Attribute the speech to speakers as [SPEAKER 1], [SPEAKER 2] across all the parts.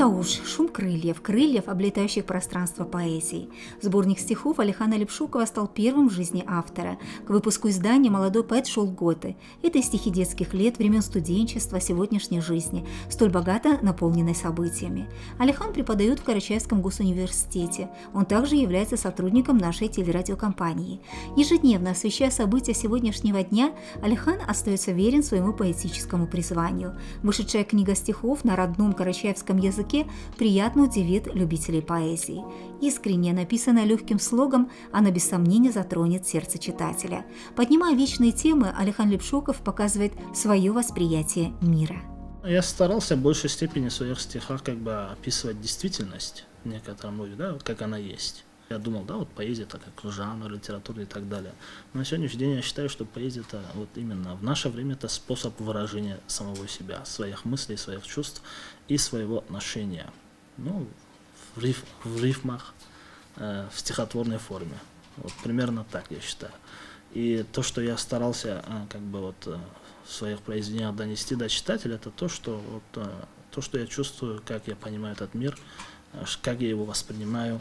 [SPEAKER 1] Да уж, шум крыльев, облетающих пространство поэзии. Сборник стихов Алихана Лепшукова стал первым в жизни автора. К выпуску издания молодой поэт шел годы. Это стихи детских лет, времен студенчества, сегодняшней жизни, столь богато наполненной событиями. Алихан преподает в Карачаевском госуниверситете. Он также является сотрудником нашей телерадиокомпании. Ежедневно освещая события сегодняшнего дня, Алихан остается верен своему поэтическому призванию. Вышедшая книга стихов на родном карачаевском языке приятно удивит любителей поэзии. Искренне написанная легким слогом, она без сомнения затронет сердце читателя. Поднимая вечные темы, Алихан Лепшуков показывает свое восприятие мира.
[SPEAKER 2] Я старался в большей степени в своих стихах описывать действительность в некотором роде, как она есть. Я думал, поэзия это как жанр, литература и так далее. Но на сегодняшний день я считаю, что поэзия это именно в наше время это способ выражения самого себя, своих мыслей, своих чувств и своего отношения. В рифмах, в стихотворной форме. Примерно так я считаю. И то, что я старался в своих произведениях донести до читателя, это то, что я чувствую, как я понимаю этот мир, как я его воспринимаю.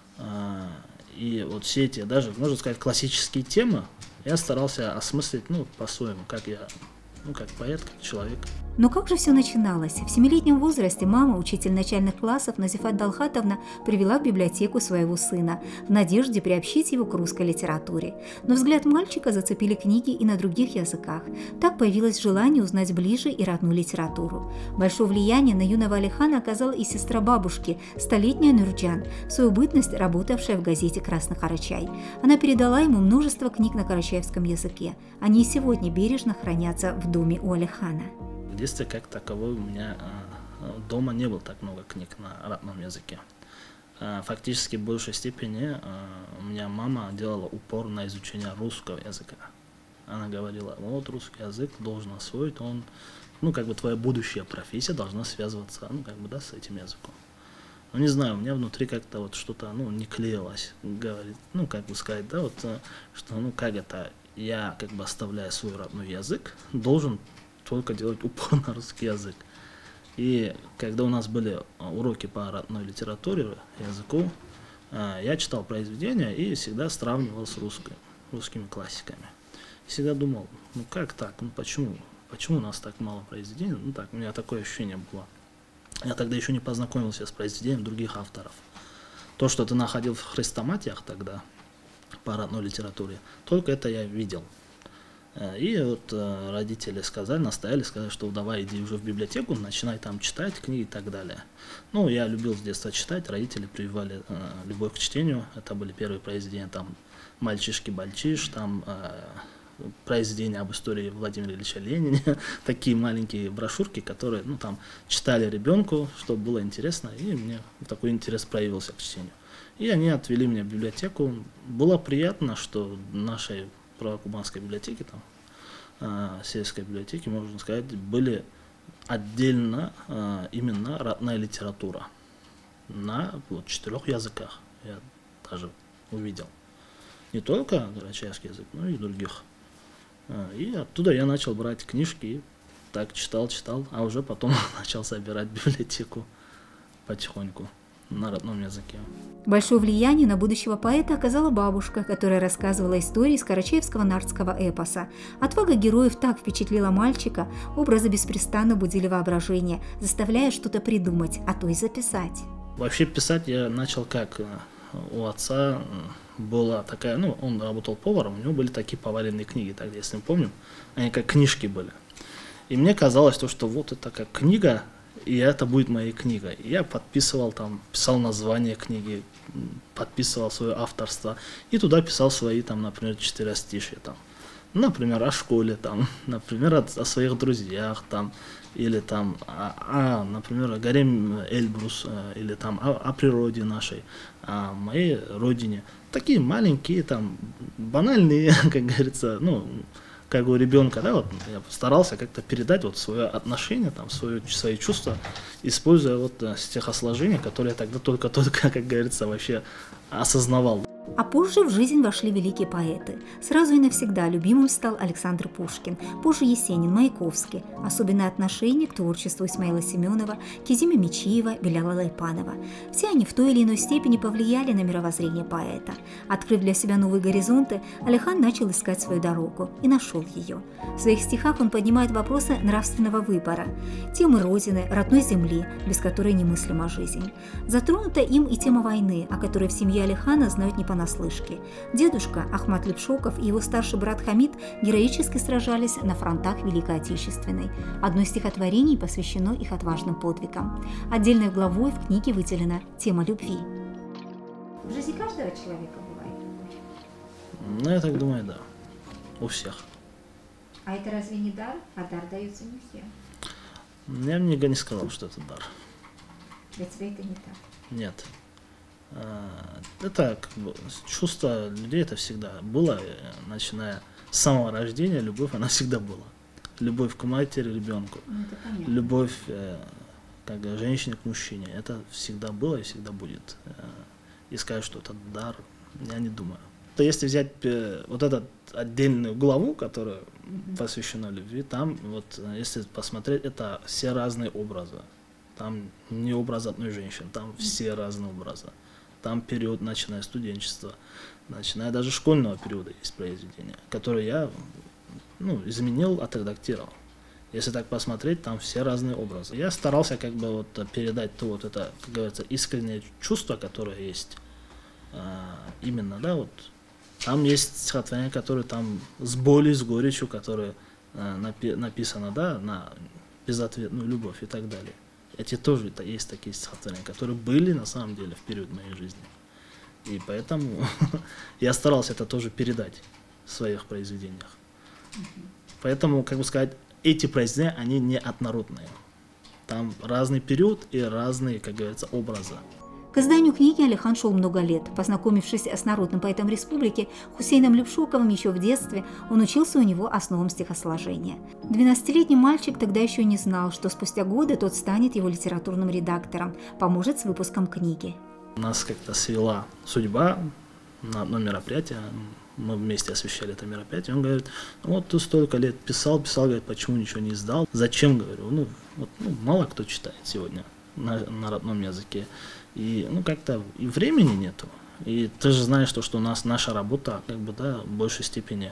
[SPEAKER 2] И все эти, даже, можно сказать, классические темы я старался осмыслить, по-своему, как я, как поэт, как человек.
[SPEAKER 1] Но как же все начиналось? В 7-летнем возрасте мама, учитель начальных классов Назифат Далхатовна, привела в библиотеку своего сына в надежде приобщить его к русской литературе. Но взгляд мальчика зацепили книги и на других языках. Так появилось желание узнать ближе и родную литературу. Большое влияние на юного Алихана оказала и сестра бабушки, 100-летняя Нурджан, в свою бытность работавшая в газете «Красный Карачай». Она передала ему множество книг на карачаевском языке. Они и сегодня бережно хранятся в доме у Алихана.
[SPEAKER 2] В детстве как таковой у меня дома не было так много книг на родном языке. Фактически в большей степени у меня мама делала упор на изучение русского языка. Она говорила, русский язык должен освоить, он, твоя будущая профессия должна связываться, с этим языком. Но не знаю, у меня внутри как-то что-то, не клеилось, говорит, я, оставляя свой родной язык, должен только делать упор на русский язык. И когда у нас были уроки по родной литературе, языку, я читал произведения и всегда сравнивал с русскими классиками. И всегда думал, как так, почему у нас так мало произведений? У меня такое ощущение было. Я тогда еще не познакомился с произведением других авторов. То, что ты находил в хрестоматиях тогда по родной литературе, только это я видел. И родители настояли, сказали, что давай иди уже в библиотеку, начинай там читать книги и так далее. Я любил с детства читать, родители прививали любовь к чтению. Это были первые произведения, «Мальчишки-бальчиш», произведения об истории Владимира Ильича Ленина, такие маленькие брошюрки, которые читали ребенку, чтобы было интересно, и мне такой интерес проявился к чтению. И они отвели меня в библиотеку. Было приятно, что в нашей правокубанской библиотеке, сельской библиотеке, можно сказать, были отдельно именно родная литература на 4 языках. Я даже увидел. Не только карачаевский язык, но и других. И оттуда я начал брать книжки, и так читал, а уже потом начал собирать библиотеку потихоньку на родном языке.
[SPEAKER 1] Большое влияние на будущего поэта оказала бабушка, которая рассказывала истории из карачаевского нардского эпоса. Отвага героев так впечатлила мальчика, образы беспрестанно будили воображение, заставляя что-то придумать, а то и записать.
[SPEAKER 2] Вообще писать я начал как? У отца была такая, он работал поваром, у него были такие поваренные книги, тогда, если мы помним, они как книжки были. И мне казалось, что это как книга, и это будет моей книгой. И я подписывал писал название книги, подписывал свое авторство, и туда писал свои, например, 4-стишья, например, о школе, например, о своих друзьях, или например, о горе Эльбрус, или о природе нашей, о моей родине. Такие маленькие, банальные, как говорится, как у ребенка, я старался как-то передать свое отношение, свои чувства, используя стихосложение, которое я тогда только, как говорится, вообще осознавал.
[SPEAKER 1] А позже в жизнь вошли великие поэты. Сразу и навсегда любимым стал Александр Пушкин, позже Есенин, Маяковский. Особенное отношение к творчеству Исмаила Семенова, Кизима Мичиева, Беляла Лайпанова. Все они в той или иной степени повлияли на мировоззрение поэта. Открыв для себя новые горизонты, Алихан начал искать свою дорогу и нашел ее. В своих стихах он поднимает вопросы нравственного выбора, темы родины, родной земли, без которой немыслима жизнь. Затронута им и тема войны, о которой в семье Алихана знают не понаслышке. Дедушка Ахмат Лепшоков и его старший брат Хамид героически сражались на фронтах Великой Отечественной. Одно из стихотворений посвящено их отважным подвигам. Отдельной главой в книге выделена тема любви. В жизни каждого человека бывает любовь?
[SPEAKER 2] Ну, я так думаю, да. У всех.
[SPEAKER 1] А это разве не дар? А дар дается не всем.
[SPEAKER 2] Я бы не сказал, что это дар.
[SPEAKER 1] Для тебя это не так?
[SPEAKER 2] Нет. Это как бы чувство людей, это всегда было, начиная с самого рождения, любовь, она всегда была. Любовь к матери, ребенку, любовь как женщине к мужчине, это всегда было и всегда будет. И сказать, что это дар, я не думаю. То если взять вот эту отдельную главу, которая посвящена любви, там вот, если посмотреть, это все разные образы. Там не образ одной женщины, там все разные образы. Там период, начиная студенчества, начиная даже школьного периода есть произведения, которые я изменил, отредактировал. Если так посмотреть, там все разные образы. Я старался как бы вот передать то вот это, как говорится, искреннее чувство, которое есть. Именно, да, вот. Там есть стихотворения, которые там с болью, с горечью, которые написано, да, на безответную любовь и так далее. Эти тоже есть такие стихотворения, которые были на самом деле в период моей жизни. И поэтому я старался это тоже передать в своих произведениях. Поэтому, как бы сказать, эти произведения, они не однородные. Там разный период и разные, как говорится, образы.
[SPEAKER 1] К изданию книги Алихан шел много лет. Познакомившись с народным поэтом республики Хусейном Лепшоковым еще в детстве, он учился у него основам стихосложения. 12-летний мальчик тогда еще не знал, что спустя годы тот станет его литературным редактором, поможет с выпуском книги.
[SPEAKER 2] Нас как-то свела судьба на одно мероприятие. Мы вместе освещали это мероприятие. Он говорит, вот ты столько лет писал, говорит, почему ничего не издал? Зачем, говорю, мало кто читает сегодня на родном языке. И как-то и времени нету. И ты же знаешь, что у нас наша работа как бы, да, в большей степени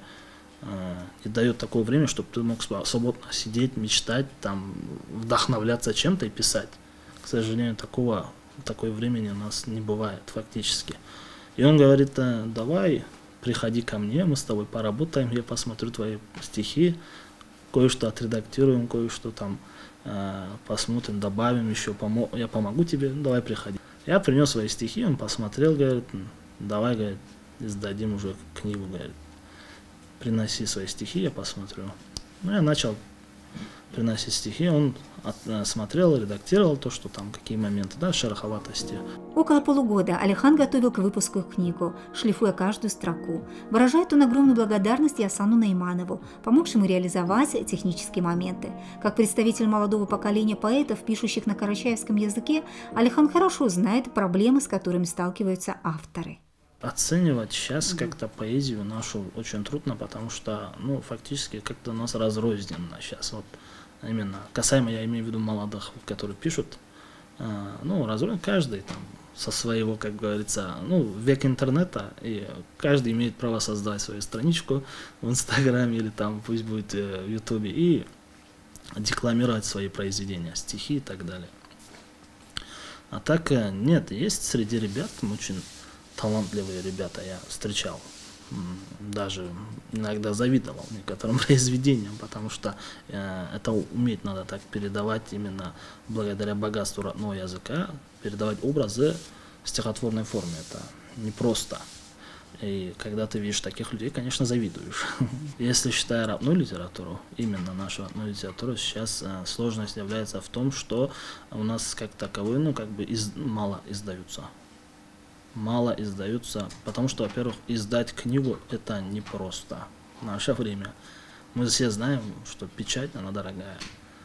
[SPEAKER 2] не дает такое время, чтобы ты мог свободно сидеть, мечтать, там, вдохновляться чем-то и писать. К сожалению, такое времени у нас не бывает фактически. И он говорит, давай, приходи ко мне, мы с тобой поработаем, я посмотрю твои стихи, кое-что отредактируем, кое-что там посмотрим, добавим еще, я помогу тебе, давай приходи. Я принес свои стихи, он посмотрел, говорит, давай, говорит, издадим уже книгу, говорит, приноси свои стихи, я посмотрю. Я начал приносить стихи, он смотрел, редактировал то, что там, какие моменты, да, шероховатости.
[SPEAKER 1] Около полугода Алихан готовил к выпуску книгу, шлифуя каждую строку. Выражает он огромную благодарность Ясану Найманову, помогшему ему реализовать технические моменты. Как представитель молодого поколения поэтов, пишущих на карачаевском языке, Алихан хорошо знает проблемы, с которыми сталкиваются авторы.
[SPEAKER 2] Оценивать сейчас как-то поэзию нашу очень трудно, потому что, фактически как-то у нас разрозненно сейчас. Вот именно касаемо, я имею в виду молодых, которые пишут, разрозненно каждый там со своего, как говорится, век интернета, и каждый имеет право создать свою страничку в Инстаграме или там пусть будет в Ютубе и декламировать свои произведения, стихи и так далее. А так нет, есть среди ребят очень талантливые ребята, я встречал, даже иногда завидовал некоторым произведениям, потому что это уметь надо так передавать именно благодаря богатству родного языка, передавать образы в стихотворной форме, это непросто. И когда ты видишь таких людей, конечно, завидуешь. Если считая родную литературу, именно нашу родную литературу, сейчас сложность является в том, что у нас как таковой, мало издаются. Мало издаются, потому что, во-первых, издать книгу это непросто в наше время. Мы все знаем, что печать, она дорогая.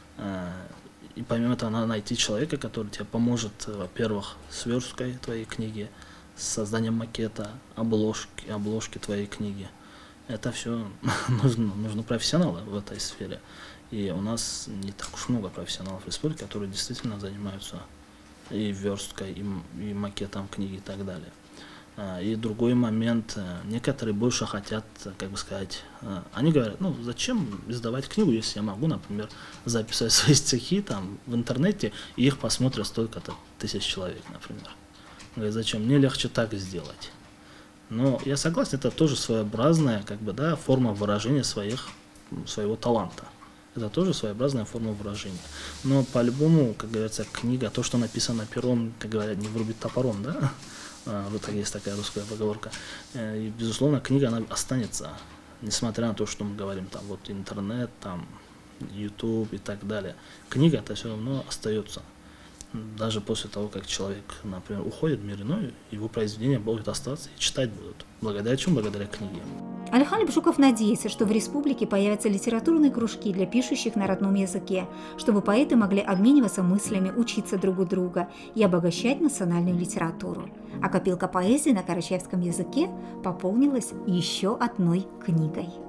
[SPEAKER 2] И помимо этого, надо найти человека, который тебе поможет, во-первых, с версткой твоей книги, создание макета, обложки твоей книги. Это все нужно профессионалы в этой сфере. И у нас не так уж много профессионалов в республике, которые действительно занимаются и версткой, и макетом книги и так далее. И другой момент, некоторые больше хотят, как бы сказать, они говорят, ну зачем издавать книгу, если я могу, например, записать свои стихи там в интернете, и их посмотрят столько-то тысяч человек, например. Говорят, зачем, мне легче так сделать. Но я согласен, это тоже своеобразная, как бы, да, форма выражения своего таланта. Это тоже своеобразная форма выражения. Но по-любому, как говорится, книга, то, что написано пером, как говорят, не врубит топором, да? Вот так есть такая русская поговорка. И, безусловно, книга, она останется, несмотря на то, что мы говорим, там, вот интернет, там, YouTube и так далее. Книга, это все равно остается. Даже после того, как человек, например, уходит в мир иной, его произведения будут остаться и читать будут. Благодаря чему? Благодаря книге.
[SPEAKER 1] Алихан Лепшуков надеется, что в республике появятся литературные кружки для пишущих на родном языке, чтобы поэты могли обмениваться мыслями, учиться друг у друга и обогащать национальную литературу. А копилка поэзии на карачаевском языке пополнилась еще одной книгой.